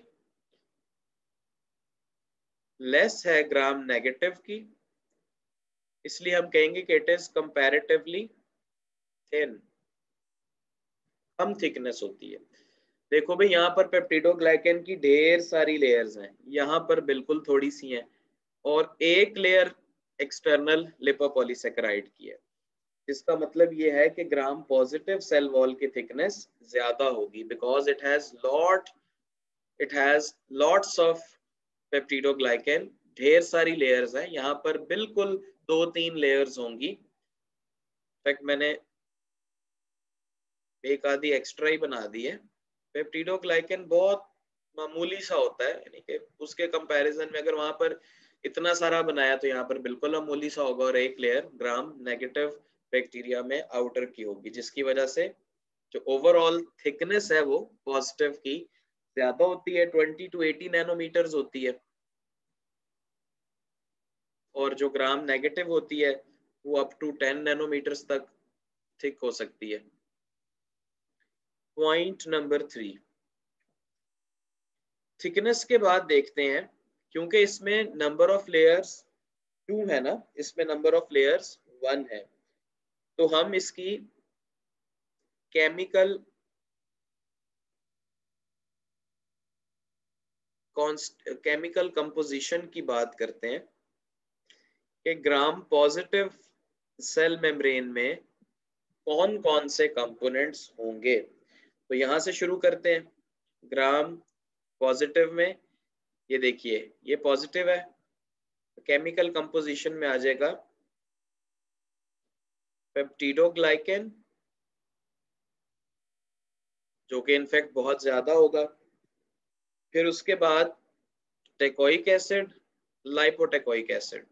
लेस है ग्राम नेगेटिव की, इसलिए हम कहेंगे कि इट इज कंपैरेटिवली थिन, कम थिकनेस होती है। देखो भाई, यहाँ पर पेप्टिडोग्लाइकेन की ढेर सारी लेयर्स हैं, यहाँ पर बिल्कुल थोड़ी सी हैं, और एक लेयर एक्सटर्नल लिपोपॉलीसेकेराइड की है। इसका मतलब ये है कि ग्राम पॉजिटिव सेल वॉल की थिकनेस ज्यादा होगी, because it has lot it has lots of peptidoglycan. ढेर सारी लेयर्स हैं, यहाँ पर बिल्कुल दो तीन लेयर्स होंगी। इनफैक्ट मैंने एक आधी एक्स्ट्रा ही बना दी है। पेप्टिडोग्लाइकेन बहुत मामूली सा होता है, यानी कि उसके कंपैरिजन में अगर वहां पर इतना सारा बनाया तो यहाँ पर बिल्कुल मामूली सा होगा, और एक लेयर ग्राम नेगेटिव बैक्टीरिया में आउटर की होगी, जिसकी वजह से जो ओवरऑल थिकनेस है वो पॉजिटिव की ज्यादा होती है, ट्वेंटी टू एटी नैनोमीटर्स होती है, और जो ग्राम नेगेटिव होती है वो अप टू टेन नैनोमीटर्स तक थिक हो सकती है। पॉइंट नंबर थ्री, थिकनेस के बाद देखते हैं, क्योंकि इसमें नंबर ऑफ लेयर्स टू है ना, इसमें नंबर ऑफ लेयर्स वन है, तो हम इसकी केमिकल केमिकल कंपोजिशन की बात करते हैं कि ग्राम पॉजिटिव सेल मेम्ब्रेन में कौन कौन से कंपोनेंट्स होंगे। तो यहां से शुरू करते हैं। ग्राम पॉजिटिव में ये देखिए, ये पॉजिटिव है, केमिकल कंपोजिशन में आ जाएगा पेप्टिडोग्लाइकेन, जो कि इनफैक्ट बहुत ज्यादा होगा। फिर उसके बाद टेकोइक एसिड, लाइपोटेकोइक एसिड,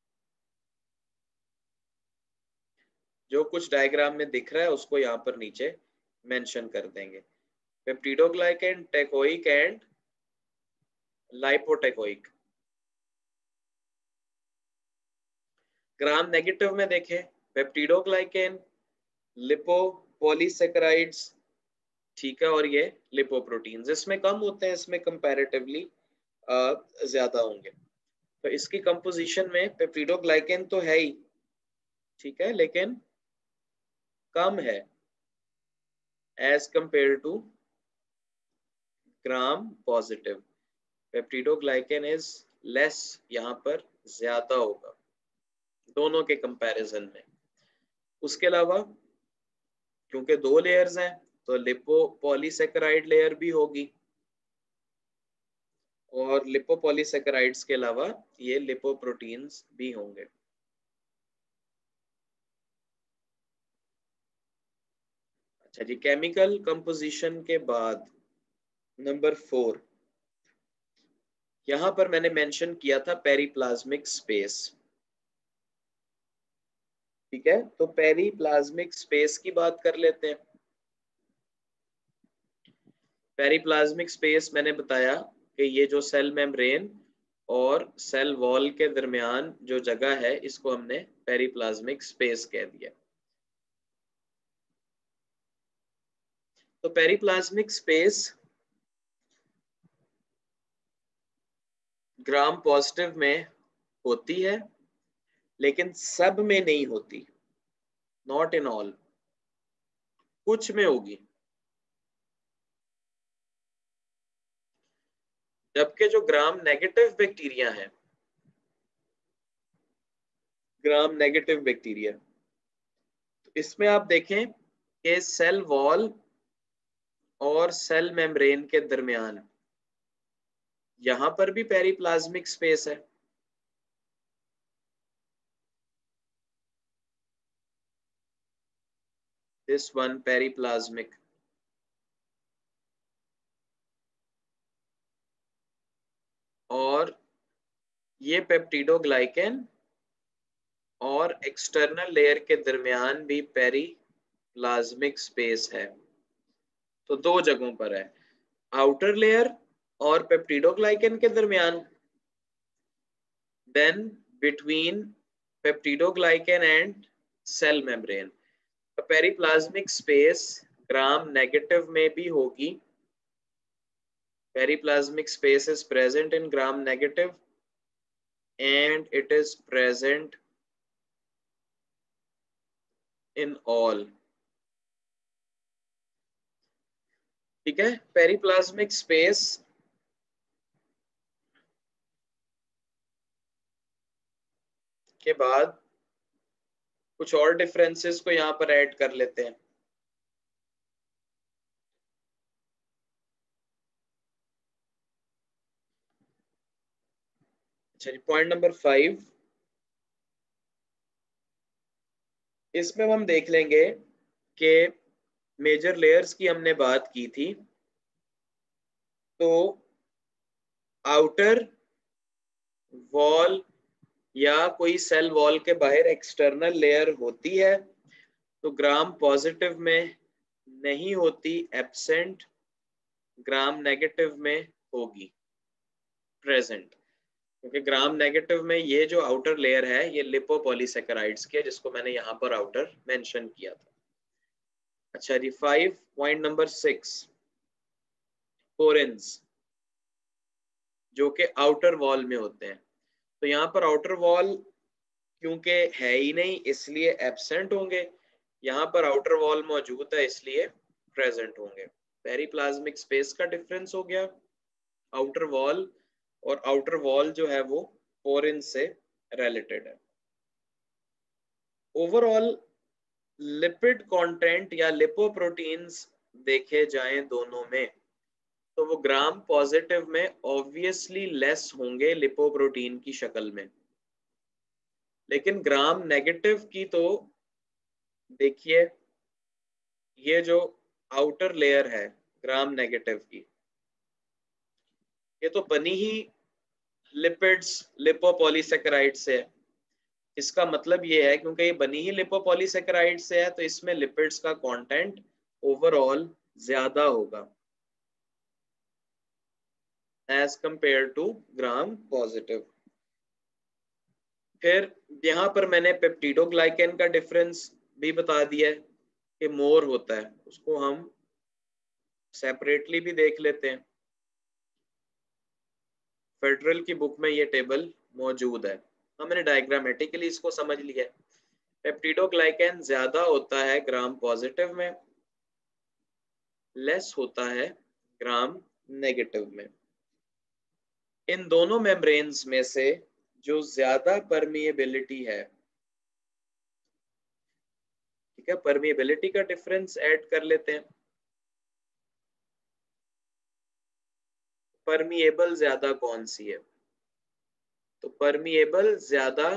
जो कुछ डायग्राम में दिख रहा है उसको यहाँ पर नीचे मेंशन कर देंगे। Peptidoglycan, teichoic and lipoteichoic. Gram negative में देखें, पेप्टिडोग्लाइकेन, लिपोपॉलीसेकेराइड्स, ठीक है, और ये लिपोप्रोटीन्स इसमें कम होते हैं, इसमें कंपैरेटिवली ज्यादा होंगे। तो इसकी कंपोजिशन में पेप्टिडोग्लाइकेन तो है ही, ठीक है, लेकिन कम है as compare to gram positive. Peptidoglycan is less, यहाँ पर ज्यादा होगा दोनों के कंपैरिजन में। उसके अलावा क्योंकि दो लेयर्स हैं तो लिपोपॉलीसेकेराइड लेयर भी होगी, और लिपोपॉलीसेकेराइड्स के अलावा ये लिपोप्रोटीन्स भी होंगे। अच्छा जी, केमिकल कंपोजिशन के बाद नंबर फोर, यहां पर मैंने मेंशन किया था पेरीप्लाज्मिक स्पेस। ठीक है, तो पेरीप्लाज्मिक स्पेस की बात कर लेते हैं। पेरीप्लाज्मिक स्पेस मैंने बताया कि ये जो सेल मेम्ब्रेन और सेल वॉल के दरमियान जो जगह है, इसको हमने पेरीप्लाज्मिक स्पेस कह दिया। तो पेरीप्लाज्मिक स्पेस ग्राम पॉजिटिव में होती है, लेकिन सब में नहीं होती, नॉट इन ऑल, कुछ में होगी। जबकि जो ग्राम नेगेटिव बैक्टीरिया है, ग्राम नेगेटिव बैक्टीरिया, तो इसमें आप देखें कि सेल वॉल और सेल मेम्ब्रेन के दरमियान यहां पर भी पेरीप्लाज्मिक स्पेस है। दिस वन पेरीप्लाज्मिक, और ये पेप्टिडोग्लाइकेन और एक्सटर्नल लेयर के दरमियान भी पेरीप्लाज्मिक स्पेस है। तो दो जगहों पर है, आउटर लेयर और पेप्टिडोग्लाइकेन के दरमियान, then between peptidoglycan and cell membrane. Periplasmic space gram negative में भी होगी। Periplasmic space is present in gram negative and it is present in all. ठीक है, पेरीप्लाज्मिक स्पेस के बाद कुछ और डिफरेंसेस को यहां पर ऐड कर लेते हैं। अच्छा जी, पॉइंट नंबर फाइव, इसमें हम देख लेंगे कि मेजर लेयर्स की हमने बात की थी, तो आउटर वॉल या कोई सेल वॉल के बाहर एक्सटर्नल लेयर होती है, तो ग्राम पॉजिटिव में नहीं होती, एब्सेंट, ग्राम नेगेटिव में होगी, प्रेजेंट। क्योंकि ग्राम नेगेटिव में ये जो आउटर लेयर है ये लिपोपॉलीसेकेराइड्स की है, जिसको मैंने यहाँ पर आउटर मेंशन किया था। अच्छा जी, five, point number six, porins जो कि आउटर वॉल में होते हैं। तो यहाँ पर आउटर वॉल क्योंकि है ही नहीं इसलिए एब्सेंट होंगे, यहाँ पर आउटर वॉल मौजूद है इसलिए प्रेजेंट होंगे। पेरीप्लाज्मिक स्पेस का डिफरेंस हो गया, आउटर वॉल, और आउटर वॉल जो है वो पोरेन से रिलेटेड है। ओवरऑल लिपिड कंटेंट या लिपोप्रोटीन्स देखे जाएं दोनों में, तो वो ग्राम पॉजिटिव में ऑब्वियसली लेस होंगे लिपोप्रोटीन की शक्ल में, लेकिन ग्राम नेगेटिव की तो देखिए, ये जो आउटर लेयर है ग्राम नेगेटिव की, ये तो बनी ही लिपिड्स लिपोपॉलीसेकेराइड से है। इसका मतलब ये है क्योंकि ये बनी ही लिपोपॉलीसेकेराइड से है, तो इसमें लिपिड्स का कंटेंट ओवरऑल ज्यादा होगा as compare to gram positive. फिर यहाँ पर मैंने पेप्टिडोग्लाइकेन का डिफरेंस भी बता दिया है कि मोर होता है, उसको हम सेपरेटली भी देख लेते हैं। फेडरल की बुक में ये टेबल मौजूद है, हमने डायग्रामेटिकली इसको समझ लिया है। पेप्टिडोग्लाइकेन ज्यादा होता है ग्राम पॉजिटिव में, लेस होता है ग्राम नेगेटिव में। इन दोनों मेम्ब्रेन्स में से जो ज्यादा परमिएबिलिटी है, ठीक है, परमिएबिलिटी का डिफरेंस ऐड कर लेते हैं। परमिएबल ज्यादा कौन सी है, तो परमिएबल ज्यादा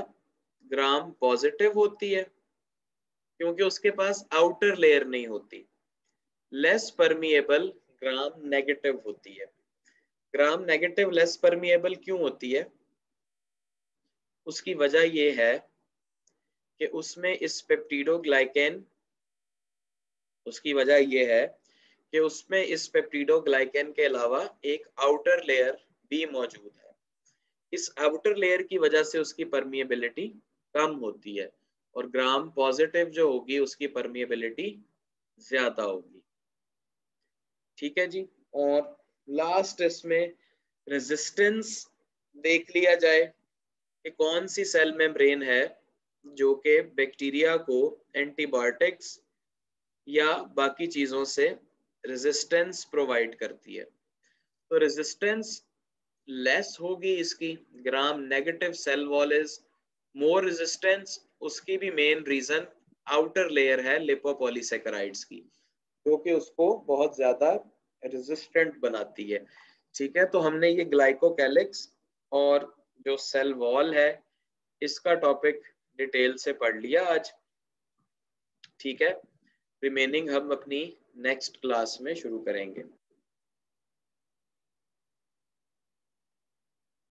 ग्राम पॉजिटिव होती है क्योंकि उसके पास आउटर लेयर नहीं होती। लेस परमिएबल ग्राम नेगेटिव होती है। ग्राम नेगेटिव लेस परमिएबल क्यों होती है? उसकी वजह ये है कि उसमें इस पेप्टिडोग्लाइकेन उसकी वजह ये है कि उसमें इस पेप्टिडोग्लाइकेन के अलावा एक आउटर लेयर भी मौजूद है। इस आउटर लेयर की वजह से उसकी परमिएबिलिटी कम होती है और ग्राम पॉजिटिव जो होगी उसकी परमिएबिलिटी ज्यादा होगी। ठीक है जी। और लास्ट इसमें रेजिस्टेंस देख लिया जाए कि कौन सी सेल मेम्ब्रेन है जो कि बैक्टीरिया को एंटीबायोटिक्स या बाकी चीजों से रेजिस्टेंस प्रोवाइड करती है। तो रेजिस्टेंस लेस होगी इसकी, gram negative cell wall is more resistance. उसकी भी मेन रीजन आउटर लेयर है लिपोपॉलीसेकेराइड्स की, जो कि उसको बहुत ज्यादा रेजिस्टेंट बनाती है। ठीक है, तो हमने ये ग्लाइकोकैलिक्स और जो सेल वॉल है इसका टॉपिक डिटेल से पढ़ लिया आज। ठीक है, रिमेनिंग हम अपनी नेक्स्ट क्लास में शुरू करेंगे।